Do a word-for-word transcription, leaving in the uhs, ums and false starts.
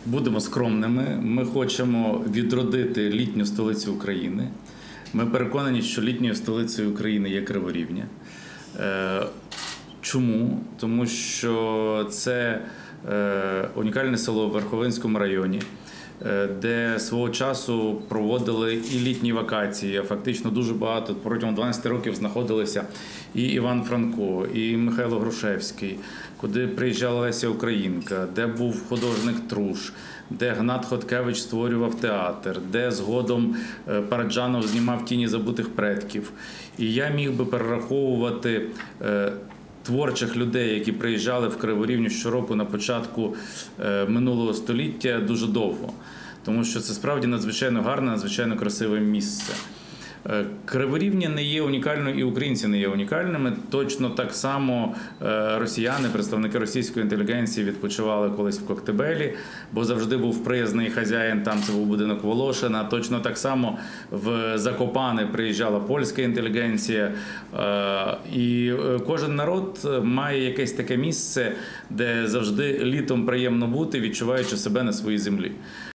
Будемо скромними. Ми хочемо відродити літню столицю України. Ми переконані, що літньою столицею України є Криворівня. Чому? Тому що це унікальне село в Верховинському районі, де свого часу проводили і літні вакації, а фактично дуже багато, протягом дванадцяти років знаходилися і Іван Франко, і Михайло Грушевський, куди приїжджала Леся Українка, де був художник Труш, де Гнат Хоткевич створював театр, де згодом Параджанов знімав «Тіні забутих предків». І я міг би перераховувати творчих людей, які приїжджали в Криворівню щороку на початку минулого століття, дуже довго. Тому що це справді надзвичайно гарне, надзвичайно красиве місце. Криворівня не є унікальною і українці не є унікальними. Точно так само росіяни, представники російської інтелігенції відпочивали колись в Коктебелі, бо завжди був приязний хазяїн, там це був будинок Волошина. Точно так само в Закопане приїжджала польська інтелігенція. І кожен народ має якесь таке місце, де завжди літом приємно бути, відчуваючи себе на своїй землі.